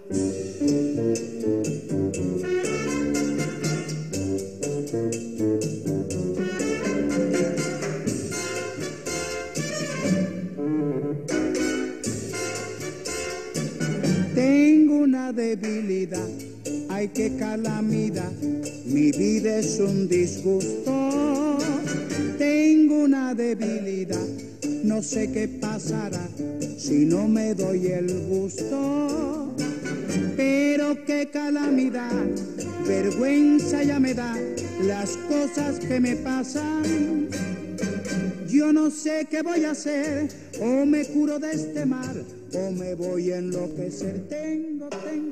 Tengo una debilidad, ay qué calamidad, mi vida es un disgusto. Tengo una debilidad, no sé qué pasará si no me doy el gusto. Pero qué calamidad, vergüenza ya me da las cosas que me pasan. Yo no sé qué voy a hacer, o me curo de este mal, o me voy a enloquecer. Tengo.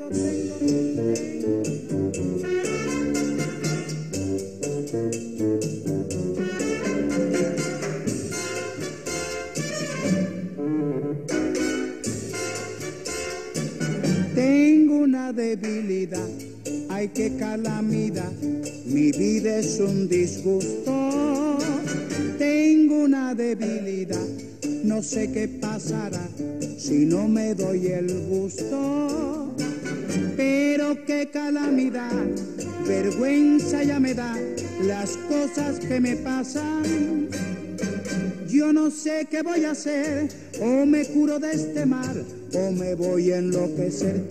Tengo una debilidad, ay qué calamidad, mi vida es un disgusto. Tengo una debilidad, no sé qué pasará si no me doy el gusto. Pero qué calamidad, vergüenza ya me da las cosas que me pasan. Yo no sé qué voy a hacer, o me curo de este mal, o me voy a enloquecer.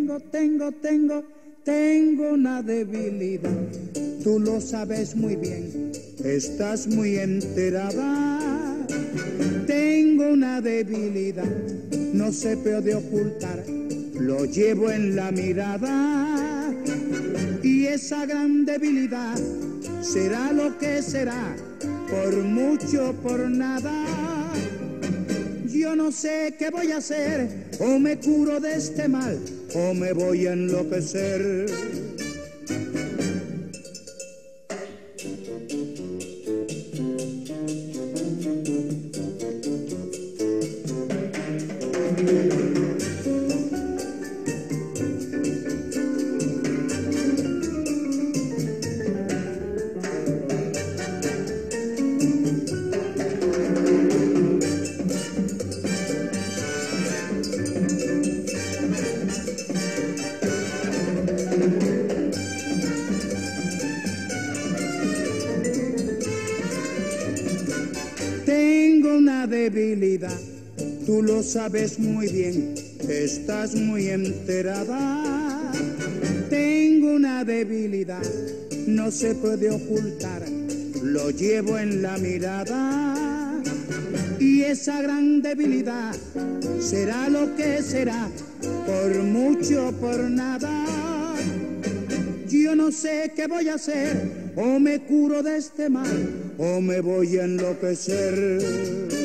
Tengo una debilidad, tú lo sabes muy bien, estás muy enterada. Tengo una debilidad, no se puede ocultar, lo llevo en la mirada. Y esa gran debilidad será lo que será, por mucho, por nada. Yo no sé qué voy a hacer, o me curo de este mal, o me voy a enloquecer. Tengo una debilidad, tú lo sabes muy bien, estás muy enterada. Tengo una debilidad, no se puede ocultar, lo llevo en la mirada. Y esa gran debilidad será lo que será, por mucho, por nada. Yo no sé qué voy a hacer, o me curo de este mal, o me voy a enloquecer.